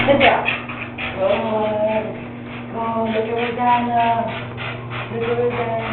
Good job. Go, go, look at Rosanna. Look at Rosanna.